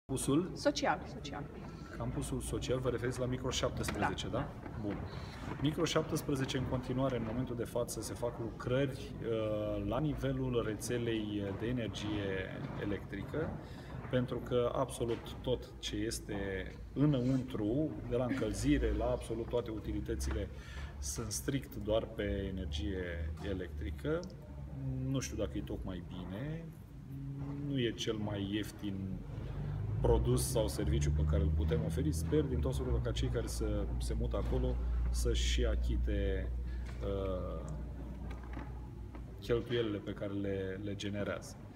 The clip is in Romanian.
Campusul? Social. Campusul social, vă referiți la Micro 17, da? Bun. Micro 17 în continuare, în momentul de față, se fac lucrări la nivelul rețelei de energie electrică, pentru că absolut tot ce este înăuntru, de la încălzire la absolut toate utilitățile, sunt strict doar pe energie electrică. Nu știu dacă e tocmai bine, nu e cel mai ieftin produs sau serviciu pe care îl putem oferi. Sper din tot sufletul ca cei care se mută acolo să-și achite cheltuielile pe care le generează.